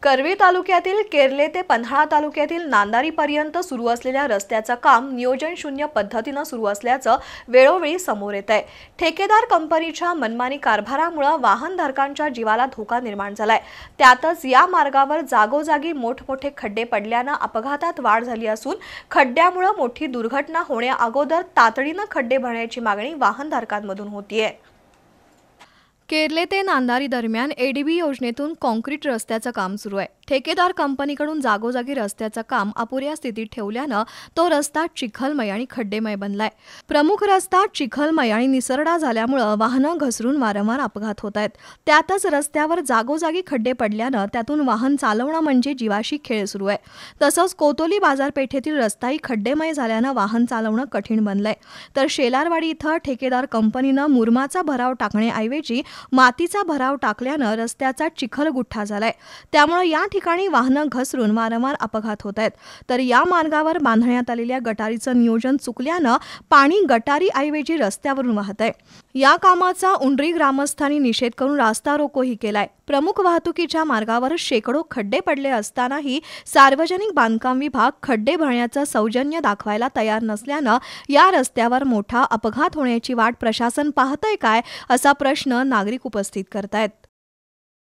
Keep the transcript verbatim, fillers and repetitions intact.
करवी तालुक्यातील केरले ते पन्हाळा तालुक्यातील नांदारीपर्यंत सुरू असलेल्या रस्त्याचं काम नियोजन शून्य पद्धतीनं सुरू असल्याचं वेळोवेळी समोर येत आहे। ठेकेदार कंपनीच्या मनमानी कारभारामुळे वाहनधारकांच्या जीवाला धोका निर्माण झालाय। त्यातच या मार्गावर जागोजागी मोठमोठे खड्डे पडल्यानं अपघातात वाढ झाली असून खड्ड्यामुळे मोठी दुर्घटना होण्या अगोदर तातडीनं खड्डे भरण्याची मागणी वाहनधारकांमधून होतीये। केरले ते नांदारी दरम्यान एडीबी योजनेतून कॉन्क्रीट रस्त्याचं काम सुरू आहे। ठेकेदार कंपनीकडून जागोजागी रस्त्याचं काम अपुऱ्या स्थितीत ठेवल्यानं तो रस्ता चिखलमय आणि खड्डेमय बनलाय। प्रमुख रस्ता चिखलमय आणि निसरडा झाल्यामुळे वाहनं घसरून वारंवार अपघात होत आहेत। त्यातच रस्त्यावर जागोजागी खड्डे पडल्यानं त्यातून वाहन चालवणं म्हणजे जीवाशी खेळ सुरू आहे। तसंच कोतोली बाजारपेठेतील रस्ताही खड्डेमय झाल्यानं वाहन चालवणं कठीण बनलंय। तर शेलारवाडी इथं ठेकेदार कंपनीनं मुरमाचा भराव टाकण्याऐवजी मातीचा भराव टाकल्यानं रस्त्याचा चिखल गुठ्ठा झालाय। त्यामुळे या ठिकाणी वाहनं घसरून वारंवार अपघात होत आहेत। तर या मार्गावर बांधण्यात आलेल्या गटारीचं नियोजन चुकल्यानं पाणी गटारीऐवजी रस्त्यावरून वाहतंय। या कामाचा उंडरी ग्रामस्थांनी निषेध करून रास्ता रोकोही केलाय। प्रमुख वाहतुकीच्या मार्गावर शेकडो खड्डे पडले असतानाही सार्वजनिक बांधकाम विभाग खड्डे भरण्याचं सौजन्य दाखवायला तयार नसल्यानं या रस्त्यावर मोठा अपघात होण्याची वाट प्रशासन पाहतंय काय असा प्रश्न नागरिक उपस्थित करतायत।